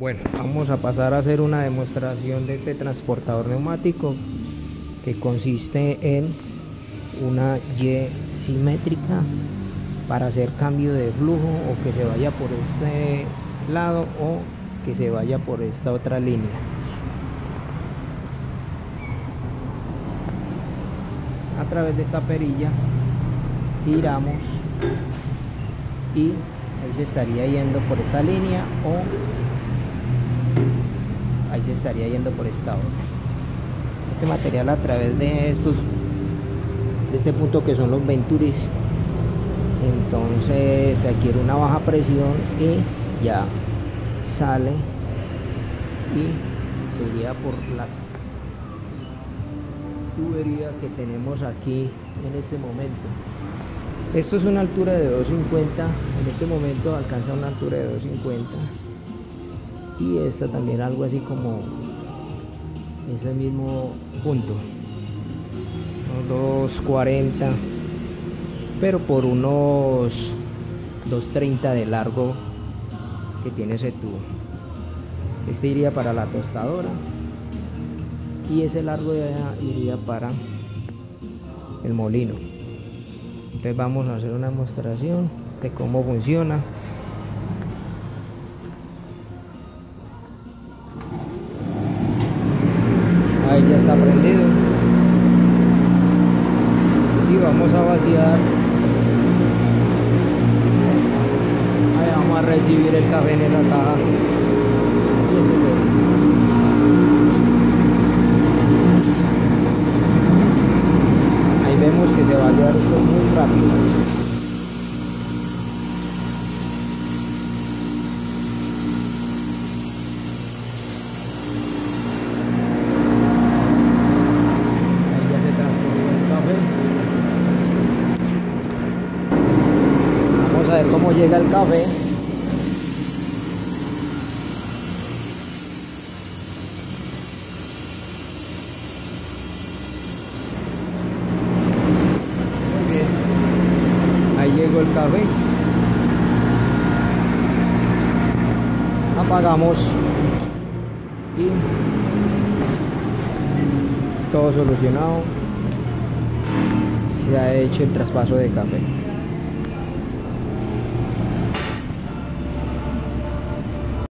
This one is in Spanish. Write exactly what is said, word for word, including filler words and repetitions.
Bueno, vamos a pasar a hacer una demostración de este transportador neumático que consiste en una Y simétrica para hacer cambio de flujo, o que se vaya por este lado o que se vaya por esta otra línea. A través de esta perilla giramos y ahí se estaría yendo por esta línea, o ahí se estaría yendo por esta otra. Este material, a través de estos de este punto que son los venturis, entonces se adquiere una baja presión y ya sale y se iría por la tubería que tenemos aquí en este momento. Esto es una altura de dos cincuenta, en este momento alcanza una altura de dos cincuenta, y esta también algo así como ese mismo punto, dos cuarenta, pero por unos dos treinta de largo que tiene ese tubo. Este iría para la tostadora y ese largo de allá iría para el molino. Entonces vamos a hacer una demostración de cómo funciona. Ahí ya está prendido y vamos a vaciar. Ahí vamos a recibir el café en esa caja y ese es el... Ahí vemos que se va a vaciar esto muy rápido. A ver cómo llega el café. Muy bien, ahí llegó el café. Apagamos y todo solucionado. Se ha hecho el traspaso de café.